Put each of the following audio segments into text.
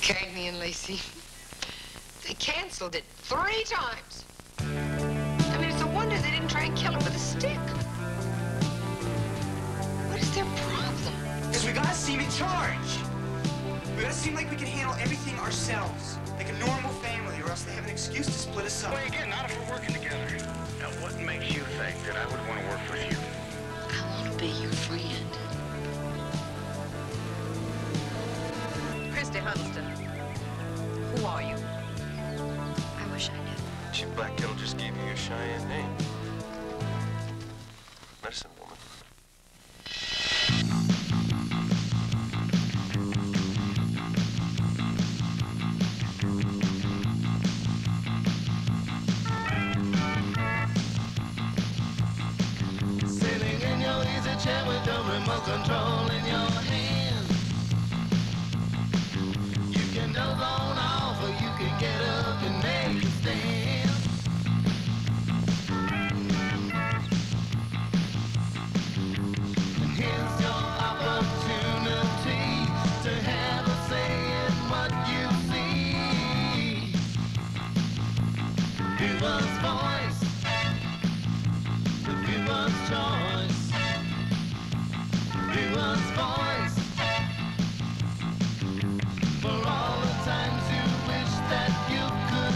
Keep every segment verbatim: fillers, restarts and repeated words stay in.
Cagney and Lacey. They canceled it three times. I mean, it's a wonder they didn't try and kill him with a stick. What is their problem? Because we gotta seem in charge. We gotta seem like we can handle everything ourselves. Like a normal family, or else they have an excuse to split us up. Well, again, not if we're working together. Now, what makes you think that I would want to work with you? I want to be your friend. Christy Huddleston. Who are you? I wish I knew. She Black Kettle just gave you your Cheyenne name. Medicine woman. Sitting in your easy chair with your remote control in your hand. You can doze on off or you can get up and make a stand. And here's your opportunity to have a say in what you see. Viewer's voice, the viewer's choice. Viewer's voice. For all the times you wish that you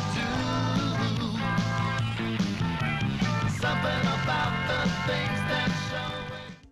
could do something about the things that show it.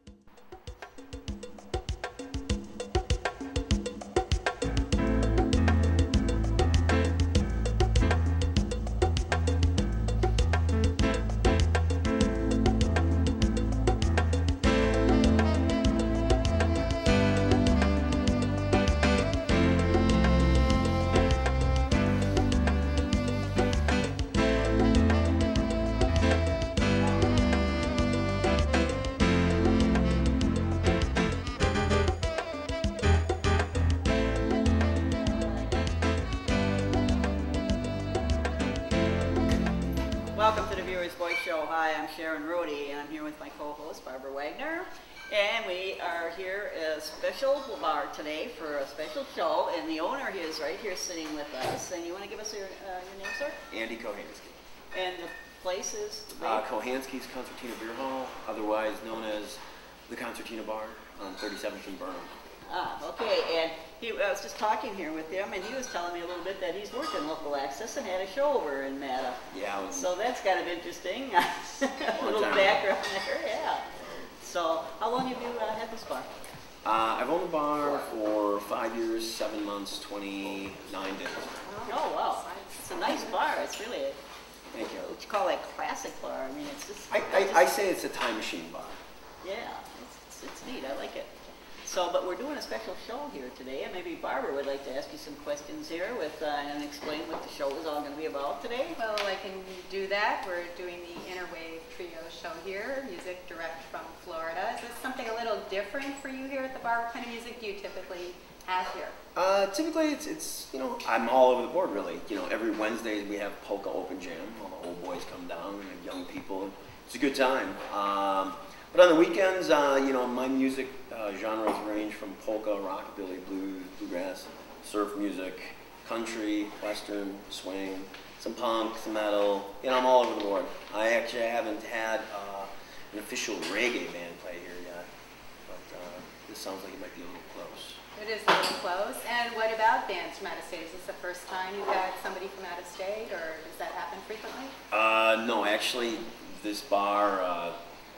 Welcome to the Viewer's Voice Show. Hi, I'm Sharon Rohde, and I'm here with my co-host, Barbara Wagner. And we are here at a special bar today for a special show, and the owner is right here sitting with us. And you want to give us your, uh, your name, sir? Andy Kochanski. And the place is? The Uh, Kochanski's Concertina Beer Hall, otherwise known as the Concertina Bar on thirty-seventh and Burnham. Ah, okay, and he, I was just talking here with him, and he was telling me a little bit that he's worked in local access and had a show over in Mata. Yeah. I was, So that's kind of interesting. A little time. background there, yeah. So, how long have you uh, had this bar? uh, I've owned the bar for five years, seven months, twenty-nine days. Oh, wow. It's a nice bar. It's really, a, Thank you. what you call a classic bar. I mean, it's just... I, just I, I say it's a time machine bar. Yeah, it's, it's, it's neat. I like it. So, but we're doing a special show here today, and maybe Barbara would like to ask you some questions here with uh, and explain what the show is all going to be about today. Well, I can do that. We're doing the Innerwave Trio show here, music direct from Florida. Is this something a little different for you here at the bar? What kind of music do you typically have here? Uh, typically, it's, it's, you know, I'm all over the board, really. You know, every Wednesday we have polka open jam. All the old boys come down, and young people. It's a good time. Um, but on the weekends, uh, you know, my music uh, genres range from polka, rockabilly, blues, bluegrass, surf music, country, western, swing, some punk, some metal. You know, I'm all over the board. I actually haven't had uh, an official reggae band play here yet, but uh, this sounds like it might be a little close. It is a little close. And what about bands from out of state? Is this the first time you've got somebody from out of state, or does that happen frequently? Uh, no, actually, this bar, uh,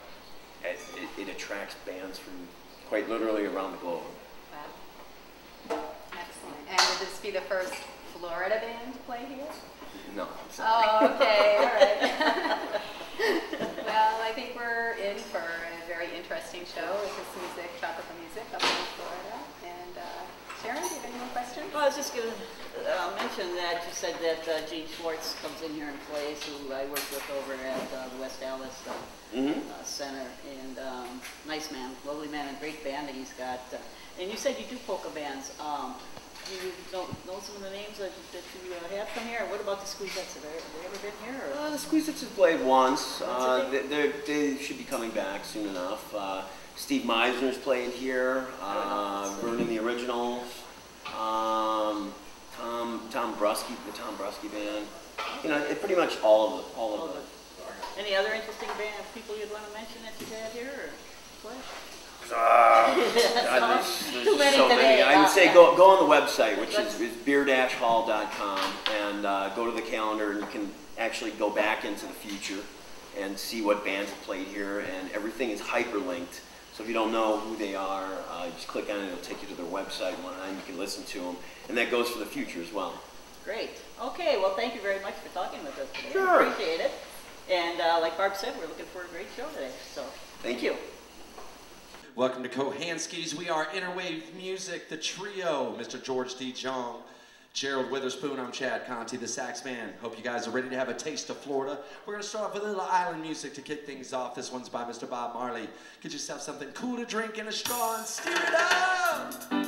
it, it, it attracts bands from quite literally around the globe. Wow. Excellent. And would this be the first Florida band to play here? No, I'm sorry. Oh, okay, all right. Well, I think we're in for a very interesting show. This is music, tropical music up in Florida. And uh, Sharon, do you have any more questions? Well, I was just going to uh, mention that you said that uh, Gene Schwartz comes in here and plays, who I worked with over at uh, the West Dallas uh, Mm-hmm. uh, Center. And um, nice man, lovely man, and great band that he's got. Uh, and you said you do polka bands. Um, you don't know some of the names that, that you uh, have from here? What about the Squeezettes? Have they, have they ever been here? Or? Uh, the Squeezettes have played once. Uh, they, they're- they should be coming back soon enough. Uh, Steve Meisner's played here. Uh, Vernon the Originals. Um, Tom, Tom Brusky, the Tom Brusky band. You know, it pretty much all of the, all of the. Any other interesting band people you'd want to mention that you've had here, or what? Uh, God, there's, there's Too many so today. many. I would say Uh, go go on the website, which is, is beer dash hall dot com, and uh, go to the calendar, and you can actually go back into the future and see what bands have played here, and everything is hyperlinked. So if you don't know who they are, uh, just click on it, it'll take you to their website, and you can listen to them. And that goes for the future as well. Great. Okay, well, thank you very much for talking with us today. Sure. Appreciate it. And uh, like Barb said, we're looking for a great show today. So Thank you. Welcome to Kochanski's. We are Innerwave Music, the trio. Mister George D. Jong, Gerald Witherspoon. I'm Chad Conti, the sax man. Hope you guys are ready to have a taste of Florida. We're going to start off with a little island music to kick things off. This one's by Mister Bob Marley. Get yourself something cool to drink in a straw and steer it up.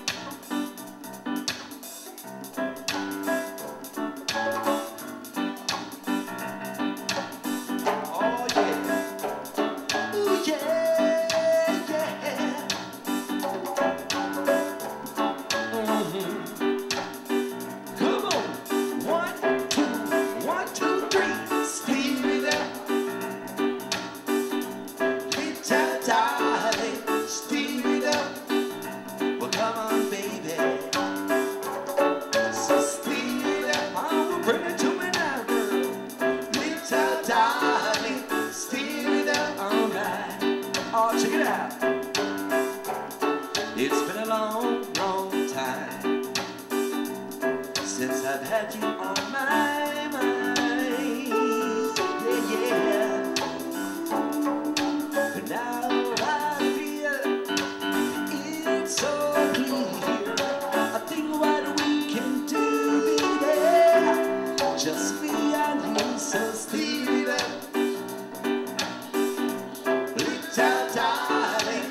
It's been a long, long time since I've had you on my mind, yeah, yeah. But now I feel it's so clear. I think what we can do, baby, just me and you, so steal it up. Little darling.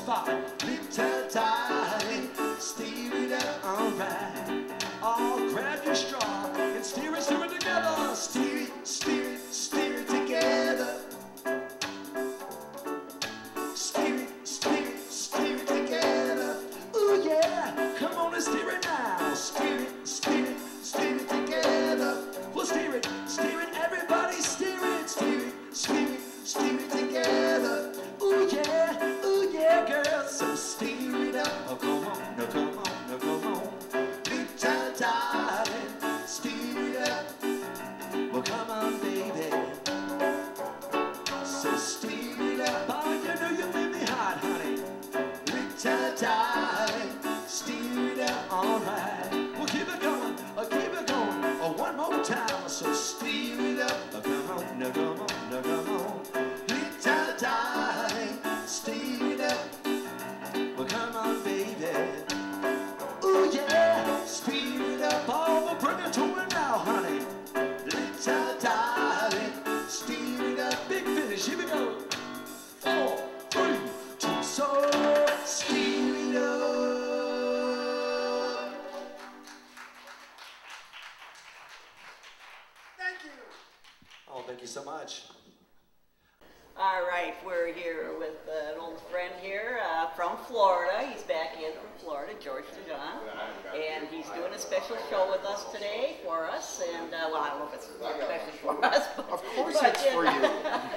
spot. Little darling, steer it up, alright. Oh, grab your straw and steer it, steer it together. Steer it, steer it, steer it together. Steer it, steer it, steer it together. Ooh yeah, come on and steer it now. Steer it, steer it, steer it together. Well, steer it, steer it, everybody steer it. Steer it, steer it, steer it together. Ooh yeah, ooh yeah, girl. So steer it up. Oh, come on, no, come on, no, come on. Little darling, steer it up. Well, come on, baby. So steer it up. Oh, you know you make me hot, honey. Little darling, steer it up, all right. Well, keep it going, oh, keep it going. Oh, one more time. So steer it up. Oh, come on, no, come on, no, come on. Little darling, steer it up. Well, come on, baby. Ooh, yeah, steer it up. Oh, well, bring it to it now, honey. Little darling, steer it up. Big finish, here we go. Four, three, two, so steer it up. Thank you. Oh, thank you so much. All right, we're here with uh, an old friend here uh, from Florida. He's back in from Florida, George DeJohn, and he's doing a special show with us today for us. And uh, well, I don't know if it's especially for us, but, Of course but, it's for you.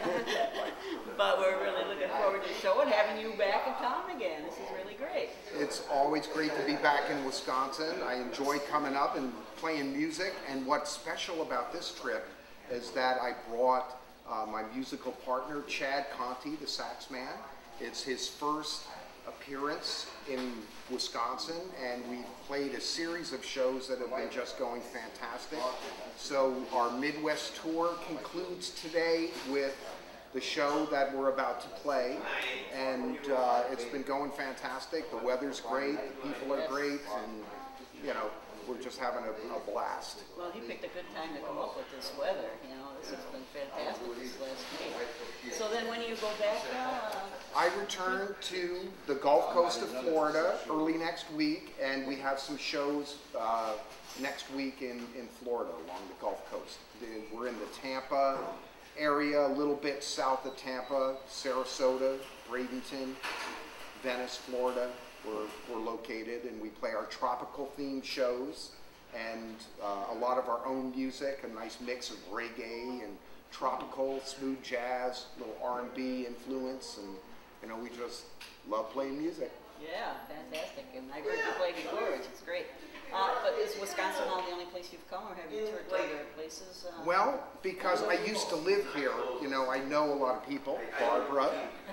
But we're really looking forward to the show and having you back in town again. This is really great. It's always great to be back in Wisconsin. I enjoy coming up and playing music, and what's special about this trip is that I brought uh, my musical partner, Chad Conti, the sax man. It's his first appearance in Wisconsin, and we've played a series of shows that have been just going fantastic. So our Midwest tour concludes today with the show that we're about to play, and uh, it's been going fantastic. The weather's great, the people are great, and you know, we're just having a, a blast. Well, he picked a good time to come up with this weather. You know, this has been fantastic this last week. So then when you go back now? Uh, I return to the Gulf Coast of Florida early next week, and we have some shows uh, next week in, in Florida along the Gulf Coast. We're in the Tampa area, a little bit south of Tampa, Sarasota, Bradenton, Venice, Florida. We're, we're located, and we play our tropical themed shows, and uh, a lot of our own music, a nice mix of reggae and tropical, smooth jazz, little R and B influence, and you know, we just love playing music. Yeah, fantastic. And I've heard you play before, which is great. Uh, but is Wisconsin now the only place you've come, or have you toured to other places? Uh, Well, because I used to live here, you know, I know a lot of people. Barbara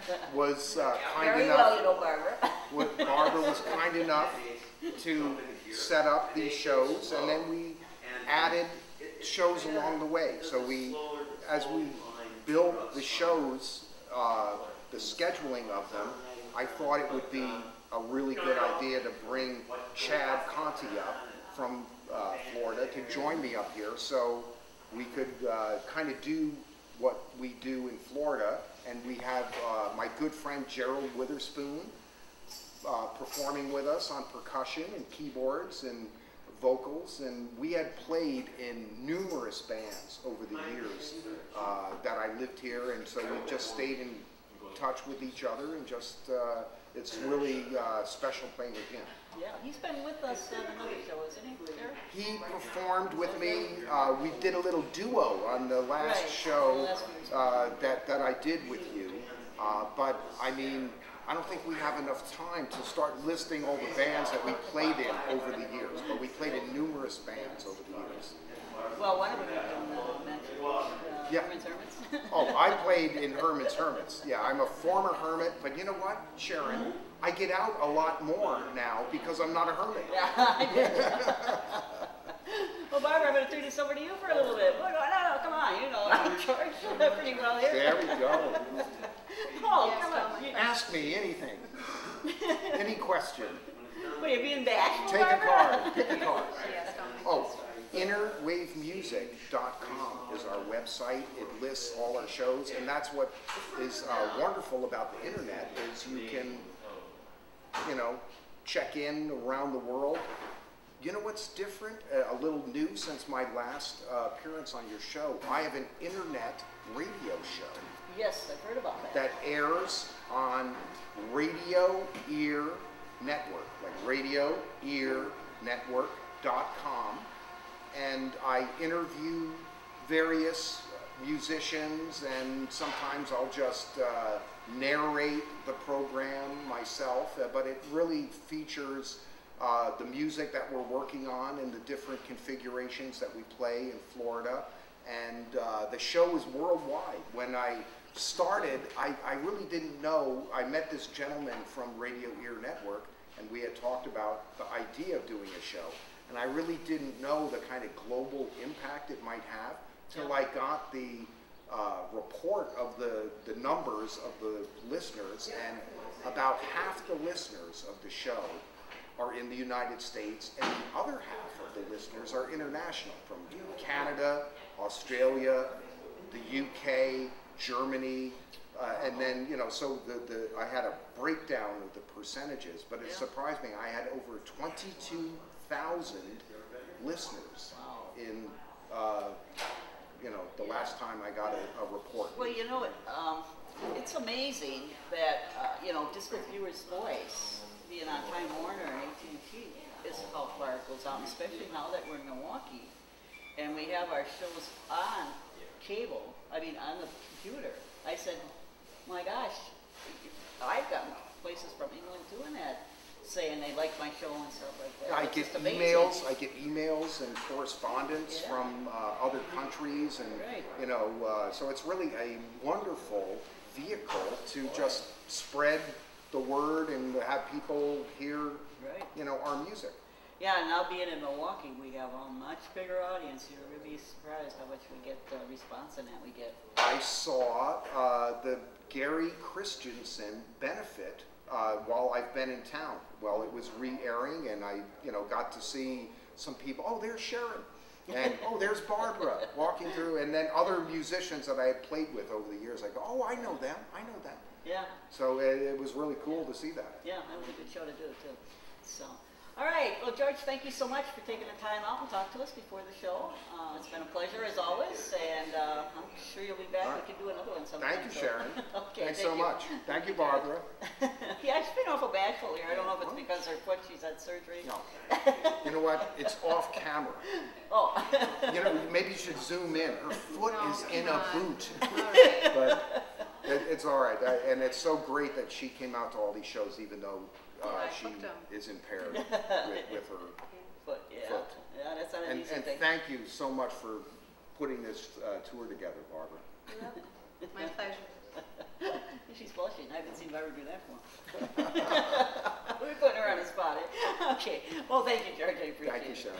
was uh, kind Very enough. well, you know, Barbara. What Barbara was kind enough to set up these shows, and then we added shows along the way. So we, as we built the shows, uh, the scheduling of them, I thought it would be a really good idea to bring Chad Conti up from uh, Florida to join me up here, so we could uh, kind of do what we do in Florida. And we have uh, my good friend Gerald Witherspoon uh, performing with us on percussion and keyboards and vocals, and we had played in numerous bands over the years uh, that I lived here, and so we just stayed in touch with each other, and just uh, it's really uh, special playing with him. Yeah, he's been with us on another show, isn't he? Sure. He performed with me. Uh, we did a little duo on the last Right. show Last uh, that that I did with you. Uh, but I mean, I don't think we have enough time to start listing all the bands that we played in over the years. But we played in numerous bands over the years. Well, one of them you can uh, mention. Uh, Yeah. Herman's Hermits. Oh, I played in Herman's Hermits. Yeah, I'm a former hermit, but you know what, Sharon? I get out a lot more now because I'm not a hermit. Yeah, I did. Well, Barbara, I'm going to turn this over to you for a little bit. No, no, come on, you know, I'm George pretty well here. There we go. Oh, come on. You, Ask me anything. Any question. what, are you being bashful, Take a Barbara? card. Pick a card. Oh, inner wave music dot com is our website. It lists all our shows, and that's what is uh, wonderful about the internet is you can you know, check in around the world. You know what's different? Uh, a little new since my last uh, appearance on your show. I have an internet radio show. Yes, I've heard about that. That airs on Radio Ear Network, like radio ear network dot com. And I interview various musicians, and sometimes I'll just uh, narrate the program myself, uh, but it really features uh, the music that we're working on and the different configurations that we play in Florida. And uh, the show is worldwide. When I started, I, I really didn't know. I met this gentleman from Radio Ear Network, and we had talked about the idea of doing a show. And I really didn't know the kind of global impact it might have till I got the uh, report of the, the numbers of the listeners, and about half the listeners of the show are in the United States, and the other half of the listeners are international, from Canada, Australia, the U K, Germany, uh, and then, you know, so the, the I had a breakdown of the percentages, but it surprised me. I had over twenty-two thousand listeners in, uh, you know, the last time I got a, a report. Well, you know, um, it's amazing that, uh, you know, just with Viewer's Voice, being on Time Warner and A T and T, is how far it goes out, especially now that we're in Milwaukee, and we have our shows on cable, I mean, on the computer. I said, my gosh, I've got places from England doing that, saying they like my show and stuff like that. I It's get just amazing. emails. I get emails and correspondence Yeah. from uh, other countries, and Right. you know, uh, so it's really a wonderful vehicle to just spread the word and have people hear, Right. you know, our music. Yeah, and now being in Milwaukee, we have a much bigger audience. You're going to be surprised how much we get uh, response in that we get. I saw uh, the Gary Christensen benefit uh, while I've been in town. Well, it was re-airing, and I, you know, got to see some people. Oh, there's Sharon, and oh, there's Barbara walking through, and then other musicians that I had played with over the years. I go, oh, I know them. I know them. Yeah. So it, it was really cool to see that. Yeah, that was a good show to do it too. So, all right. Well, George, thank you so much for taking the time out and talk to us before the show. Uh, it's been a pleasure as always, and uh, I'm sure you'll be back. All right. We can do another one sometime. Thank you, so- Sharon. Okay. Thanks thank so you. much. Thank you, Barbara. Yeah, she's been awful bashful here. I don't know if it's because her foot, she's had surgery. No. You know what? It's off camera. Oh. You know, maybe you should zoom in. Her foot No, is in come a on. boot. All right. But it, it's all right. I, and it's so great that she came out to all these shows, even though uh, Yeah, I she hooked 'em. is impaired with, with her Foot, yeah. foot. Yeah, that's not an And, easy and thing. thank you so much for putting this uh, tour together, Barbara. Yep. My pleasure. She's blushing. I haven't seen Barbara do that before. We're putting her on the spot. Eh? Okay. Well, thank you, George. I appreciate Thank you, it. Sharon.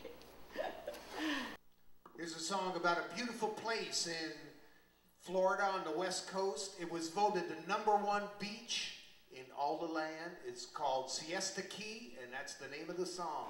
Okay. Here's a song about a beautiful place in Florida on the West Coast. It was voted the number one beach in all the land. It's called Siesta Key, and that's the name of the song.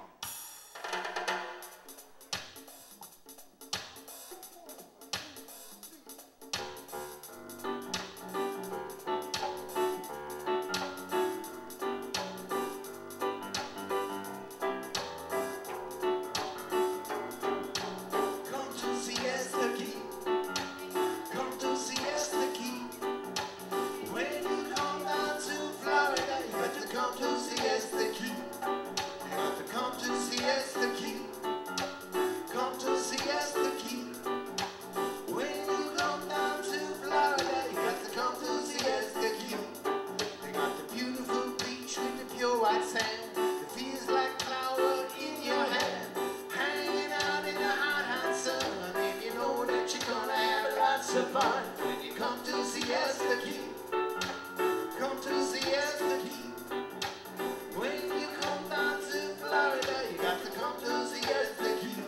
Come to Siesta Key. Come to Siesta Key. When you come down to Florida, you got to come to Siesta Key. You got to come to Siesta Key. Come to Siesta Key. When you come down to Florida, you got to come to Siesta Key. They got the beautiful beach with the pure white sand. It feels like flower in your hand. Hanging out in the hot, hot sun. And you know that you're gonna have lots of fun when you come to Siesta Key. Come to Siesta Key. When you come down to Florida, you got to come to Siesta Key.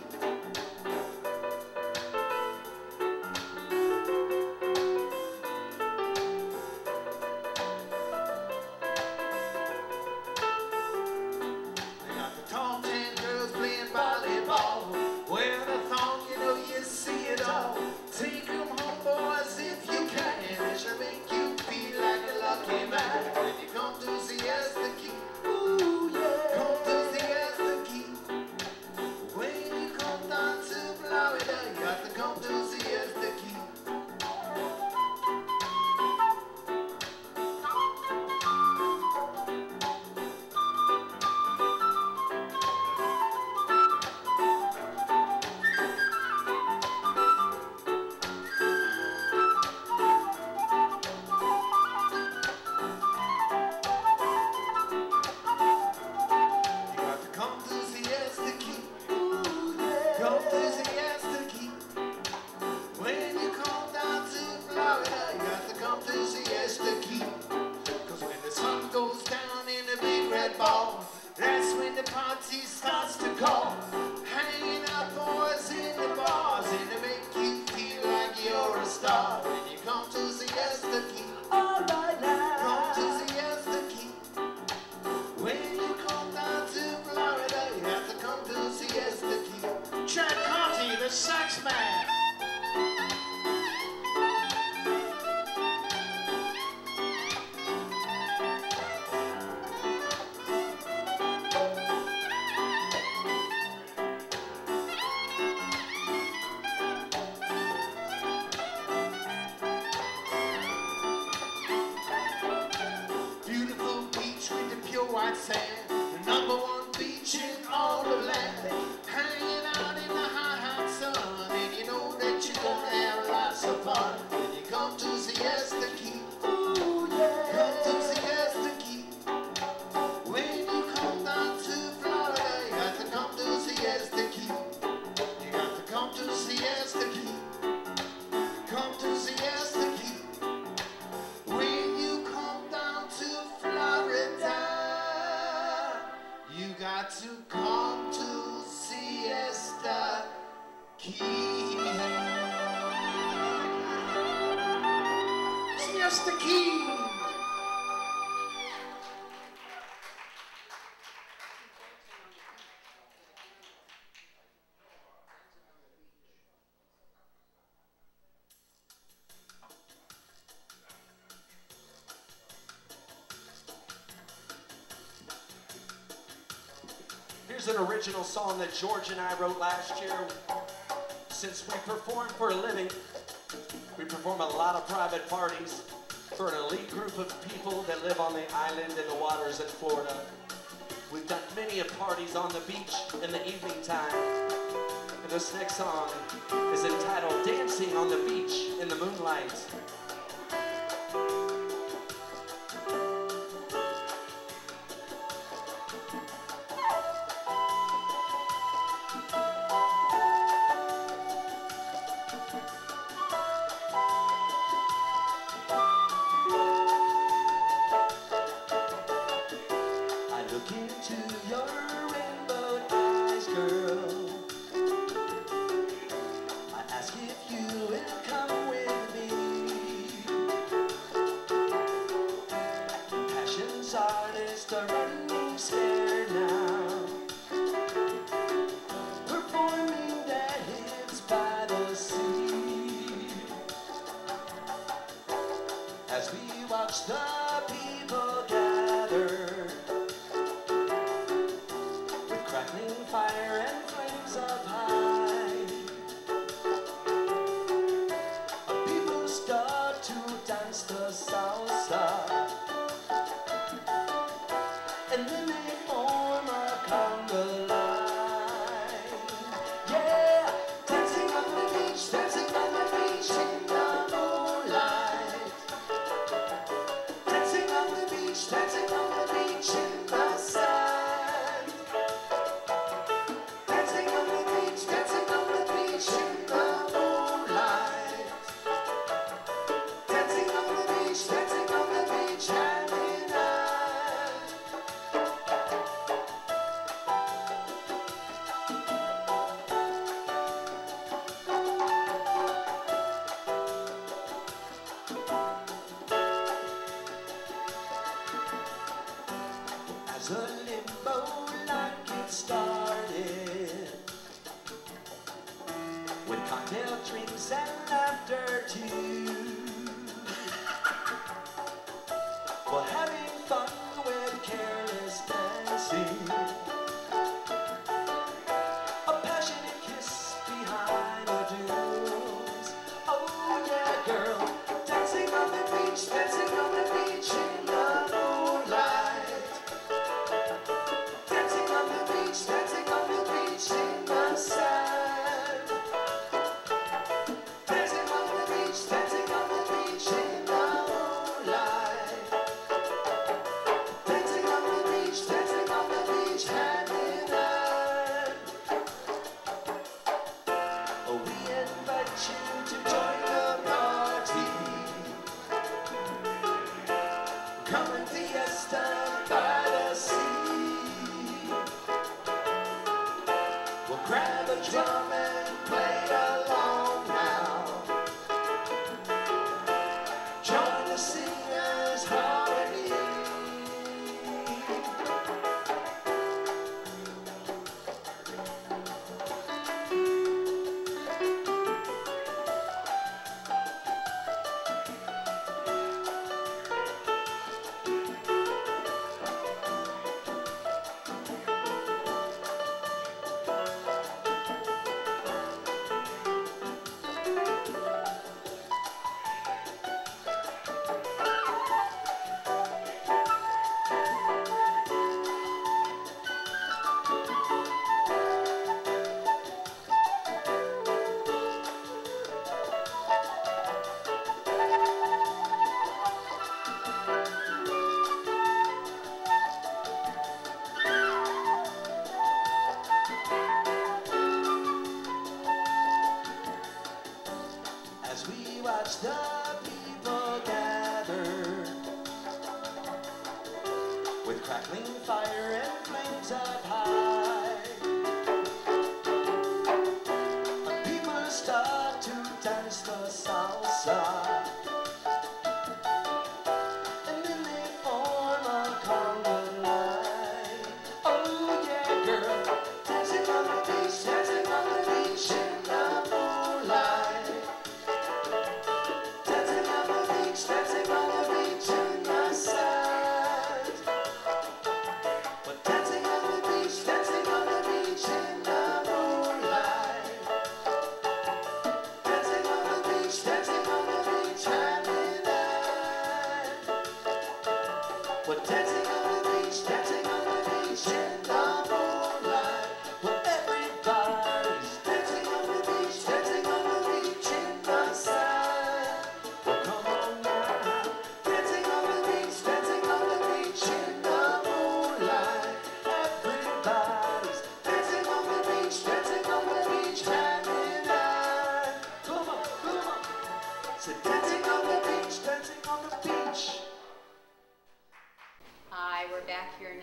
They got the tall tan girls playing volleyball. Wearing a thong, you know you see it all. Take 'em home, boys, if you can. It'll make you come to Siesta Key. Cause when the sun goes down in a big red ball, that's when the party starts to call. Hanging out boys in the bars, and they make you feel like you're a star. When you come to Siesta Key, all right now, come to Siesta Key. When you come down to Florida, you have to come to Siesta Key. Chad Conti, the sax man. Beautiful beach with the pure white sand, the number one beach in all the land. Hanging out in the hot, hot sun, and you know that you're gonna have lots of fun when you come to Siesta Key. Ooh, yeah. Come to Siesta Key. When you come down to Florida, you got to come to Siesta Key. You got to come to Siesta Key. Come to Siesta Key. When you come down to Florida, you got to come to Siesta Key. Siesta Key. Here's an original song that George and I wrote last year. Since we perform for a living, we perform a lot of private parties for an elite group of people that live on the island in the waters in Florida. We've done many of parties on the beach in the evening time. And this next song is entitled Dancing on the Beach in the Moonlight.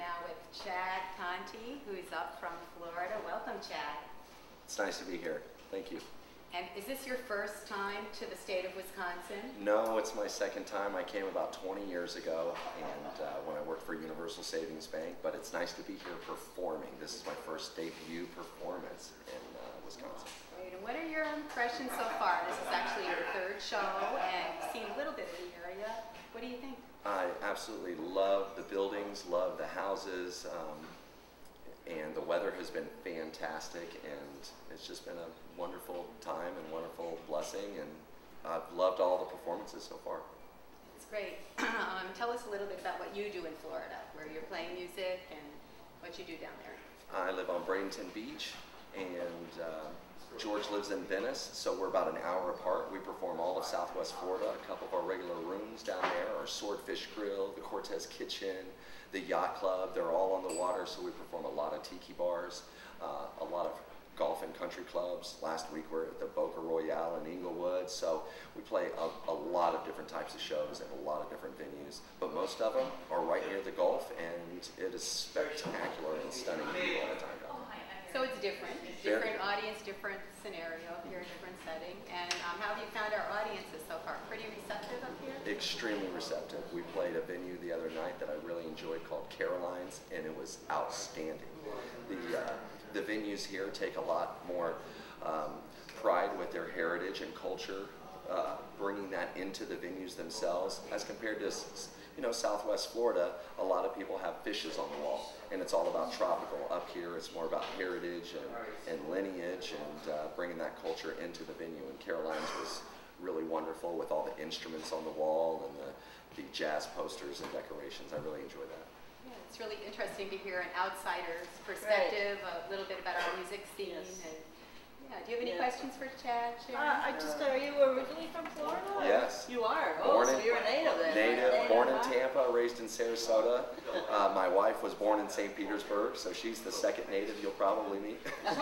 now with Chad Conti, who's up from Florida. Welcome, Chad. It's nice to be here. Thank you. And is this your first time to the state of Wisconsin? No, it's my second time. I came about twenty years ago, and uh, when I worked for Universal Savings Bank, but it's nice to be here performing. This is my first debut performance in uh, Wisconsin. Great. And what are your impressions so far? This is actually your third show, and you've seen a little bit of the area. What do you think? I absolutely love the buildings, love the houses, um, and the weather has been fantastic, and it's just been a wonderful time and wonderful blessing, and I've loved all the performances so far. It's great. Um, tell us a little bit about what you do in Florida, where you're playing music and what you do down there. I live on Bradenton Beach, and uh, George lives in Venice, so we're about an hour apart. We perform all of Southwest Florida, a couple of our regular rooms down there, our Swordfish Grill, the Cortez Kitchen, the Yacht Club. They're all on the water, so we perform a lot of tiki bars, uh, a lot of golf and country clubs. Last week we were at the Boca Royale in Inglewood, so we play a, a lot of different types of shows in a lot of different venues, but most of them are right near the Gulf, and it is spectacular and stunning view all the time down there. So it's different, different audience, different scenario up here, different setting. And um, how have you found our audiences so far? Pretty receptive up here? Extremely receptive. We played a venue the other night that I really enjoyed called Caroline's, and it was outstanding. The, uh, the venues here take a lot more um, pride with their heritage and culture, uh, bringing that into the venues themselves, as compared to, you know, Southwest Florida. A lot of people have fishes on the wall, and it's all about tropical. Up here, it's more about heritage and, and lineage, and uh, bringing that culture into the venue. And Caroline's was really wonderful with all the instruments on the wall and the, the jazz posters and decorations. I really enjoyed that. Yeah, it's really interesting to hear an outsider's perspective, right. A little bit about our music scene. Yes. And, yeah, do you have any yeah. questions for Chad? Uh, I just, uh, are you originally from Florida? Yes. You are? Oh, born so in, you're a native then. Native, native born huh? in Tampa, raised in Sarasota. Uh, my wife was born in Saint Petersburg, so she's the second native you'll probably meet.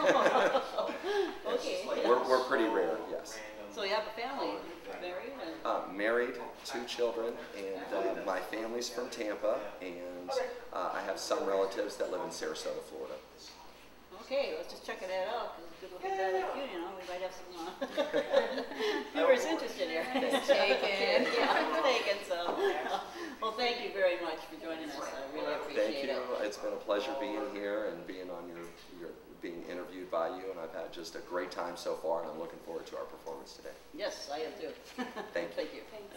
Okay. We're, we're pretty rare, yes. So you have a family, married? And... Uh, married, two children, and uh, my family's from Tampa, and uh, I have some relatives that live in Sarasota, Florida. Okay, let's just check it out. Good looking guy like you, you know, we might have some uh, viewers interested here. It's taken. Yeah, it's taken. So, well, thank you very much for joining us. I really appreciate it. Thank you. It. It's been a pleasure being here and being on your, your being interviewed by you, and I've had just a great time so far, and I'm looking forward to our performance today. Yes, I am too. Thank you. Thank you. Thanks.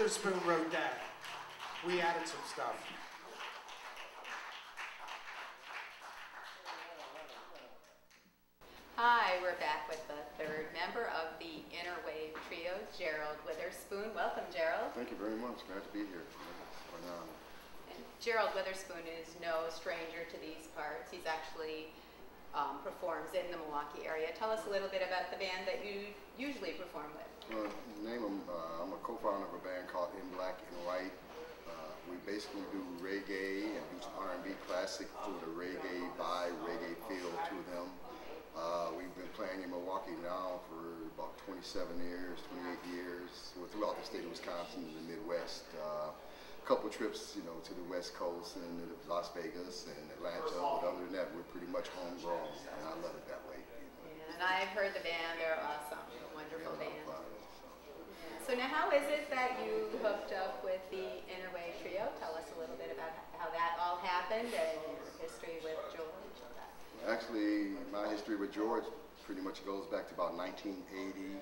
Witherspoon wrote that. We added some stuff. Hi, we're back with the third member of the Innerwave Trio, Gerald Witherspoon. Welcome, Gerald. Thank you very much. Glad to be here. And Gerald Witherspoon is no stranger to these parts. He's actually um, performs in the Milwaukee area. Tell us a little bit about the band that you usually perform with. Well, name them, uh, I'm a co-founder of a band called In Black and White. Uh, we basically do reggae and do some R and B classic with a reggae vibe, reggae feel to them. Uh, we've been playing in Milwaukee now for about twenty-seven years, twenty-eight years. We're throughout the state of Wisconsin and the Midwest. Uh, a couple trips, you know, to the West Coast and to Las Vegas and Atlanta. But other than that, we're pretty much homegrown, and I love it that way. You know. Yeah, and I've heard the band. They're awesome. Wonderful Yeah, band. fun, so. Yeah. So now, how is it that you hooked up with the Innerwave Trio? Tell us a little bit about how that all happened and your history with George. Actually, my history with George pretty much goes back to about nineteen eighty.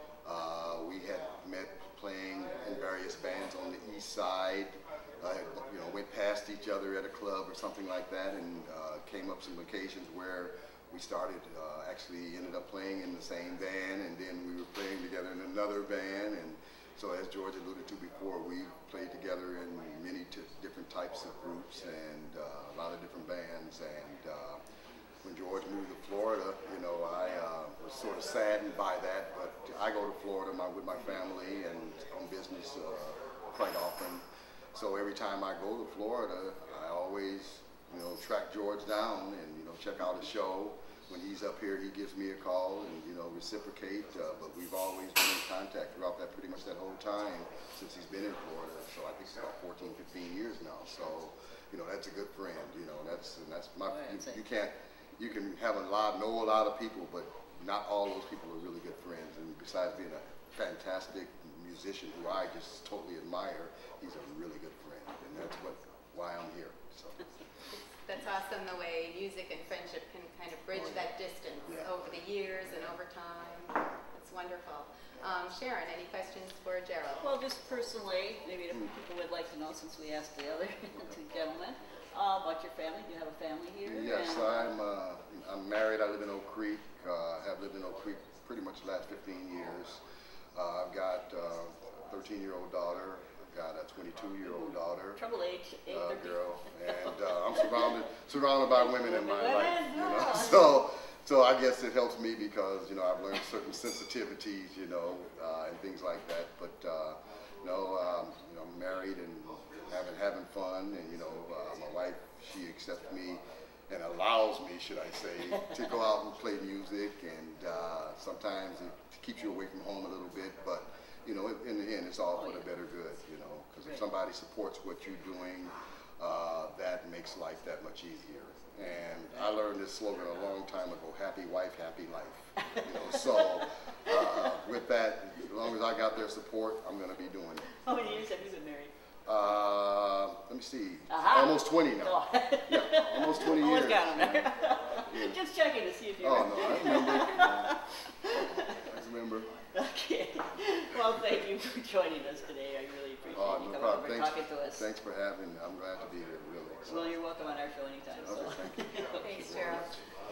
Uh, we had met playing in various bands on the east side. Uh, you know, went past each other at a club or something like that, and uh, came up some occasions where we started, uh, actually ended up playing in the same band, and then we were playing together in another band. And so, as George alluded to before, we played together in many t different types of groups and uh, a lot of different bands. And uh, when George moved to Florida, you know, I uh, was sort of saddened by that, but I go to Florida my, with my family and on business uh, quite often. So every time I go to Florida, I always, you know, track George down and, you know, check out a show. When he's up here, he gives me a call and, you know, reciprocate, uh, but we've always been in contact throughout that pretty much that whole time since he's been in Florida. So I think it's about fourteen, fifteen years now. So, you know, that's a good friend, you know, that's, and that's my, you, you can't, you can have a lot, know a lot of people, but not all those people are really good friends. And besides being a fantastic musician who I just totally admire, he's a really good friend, and that's what why I'm here. So. That's awesome, the way music and friendship can kind of bridge that distance Yeah. over the years and over time. It's wonderful. Um, Sharon, any questions for Gerald? Well, just personally, maybe the people would like to know, since we asked the other two gentlemen, uh, about your family. Do you have a family here? Yes, and, I'm. Uh, I'm married. I live in Oak Creek. Uh, have lived in Oak Creek pretty much the last fifteen years. Uh, I've got uh, a thirteen-year-old daughter. I've got a twenty-two-year-old daughter. Trouble age, eight uh, thirty. girl, and uh, I'm surrounded surrounded by women in my Women, life. You know, yeah. so so I guess it helps me because you know I've learned certain sensitivities, you know, uh, and things like that. But uh, no, um, you know, I'm married and having having fun, and you know, uh, my wife, she accepts me and allows me, should I say, to go out and play music, and uh, sometimes it keeps you away from home a little bit, but you know, in the end, it's all for the better good, you know, because if somebody supports what you're doing, uh, that makes life that much easier. And I learned this slogan a long time ago: happy wife, happy life. You know, so uh, with that, as long as I got their support, I'm going to be doing it. How many years have you been married? Uh, let me see. Aha. Almost twenty now. Yeah, almost twenty Almost years. got him there. Yeah. Just checking to see if you Oh, no, I remember. Uh, I remember. Okay. Well, thank you for joining us today. I really appreciate Oh, you no coming problem. over and Thanks, talking to us. thanks for having me. I'm glad to be here, really. So. Well, you're welcome on our show anytime. Okay, So. thank you. Thanks, Gerald.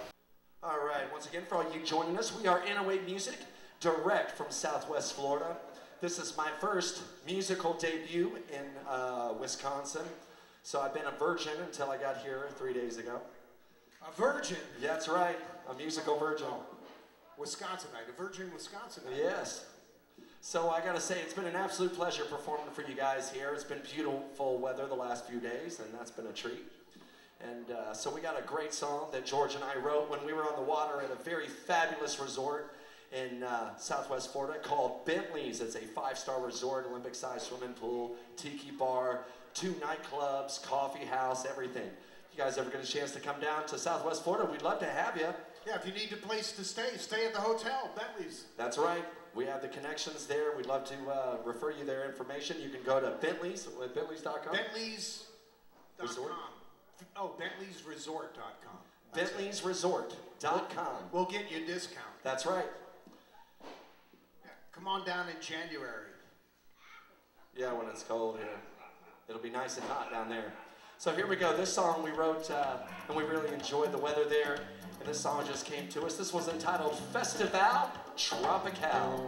All right, once again, for all you joining us, we are Innerwave Music, direct from Southwest Florida. This is my first musical debut in uh, Wisconsin. So I've been a virgin until I got here three days ago. A virgin? Yeah, that's right, a musical virgin. Wisconsinite, a virgin Wisconsinite. Yes. So I gotta say, it's been an absolute pleasure performing for you guys here. It's been beautiful weather the last few days, and that's been a treat. And uh, so we got a great song that George and I wrote when we were on the water at a very fabulous resort in uh, Southwest Florida called Bentley's. It's a five-star resort, Olympic-sized swimming pool, tiki bar, two nightclubs, coffee house, everything. If you guys ever get a chance to come down to Southwest Florida, we'd love to have you. Yeah, if you need a place to stay, stay at the hotel, Bentley's. That's right. We have the connections there. We'd love to uh, refer you their information. You can go to Bentley's, with Bentley's dot com. Bentley's dot com. Oh, Bentley's Resort dot com. Bentley's Resort dot com. We'll get you a discount. That's right. Yeah, come on down in January. Yeah, when it's cold here. It'll be nice and hot down there. So here we go. This song we wrote, uh, and we really enjoyed the weather there. And this song just came to us. This was entitled Festival Tropical.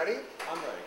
ready? I'm ready.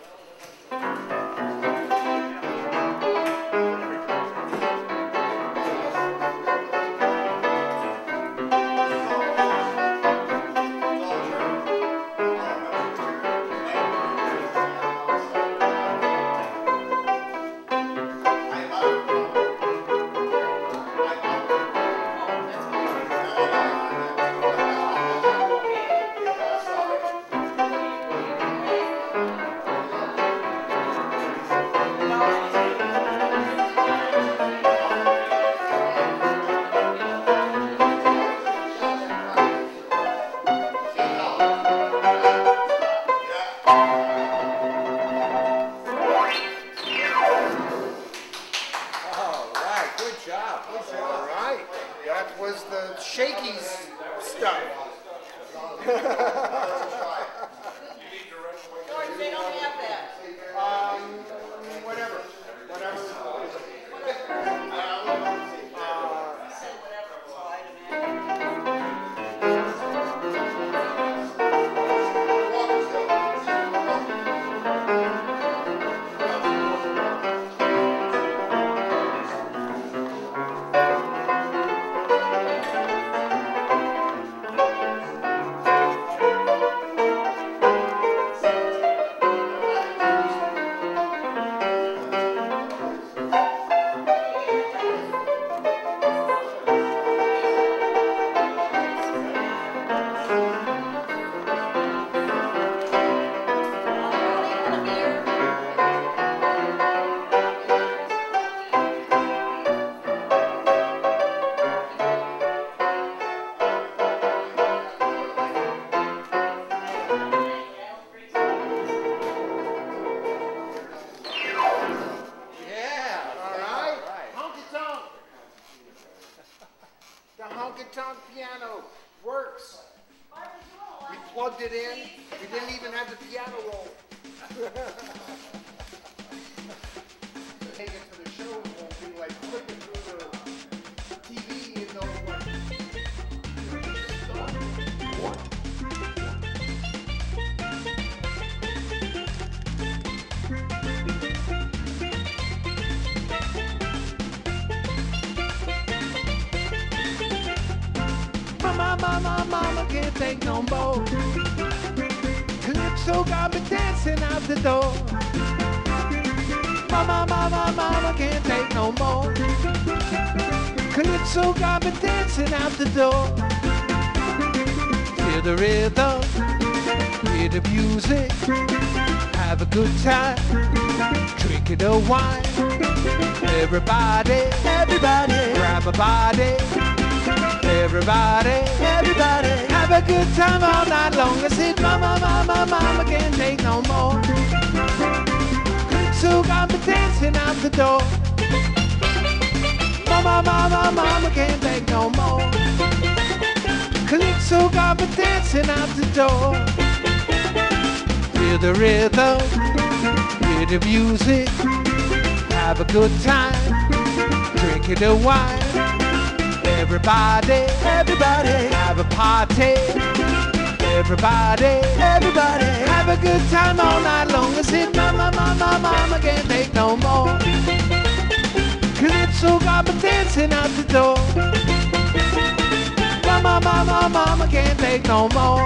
honky-tonk piano works. We plugged it in. We didn't even have the piano roll. Take it to the show won't be like flipping through the T V and know what. Mama, mama, mama can't take no more. Calypso got me dancing out the door. Mama, mama, mama can't take no more. Calypso got me dancing out the door. Hear the rhythm, hear the music, have a good time, drinking the wine. Everybody, everybody, grab a body. Everybody, everybody, have a good time all night long. I said, mama, mama, mama can't take no more. So got me dancing out the door. Mama, mama, mama can't take no more. Calypso got me dancing out the door. Hear the rhythm, hear the music, have a good time, drinking the wine. Everybody, everybody, have a party. Everybody, everybody, have a good time all night long. I said, mama, mama, mama can't take no more. Calypso got me dancing out the door. Mama, mama, mama can't take no more.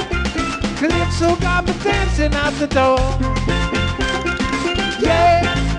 Calypso got me dancing out the door. Yeah.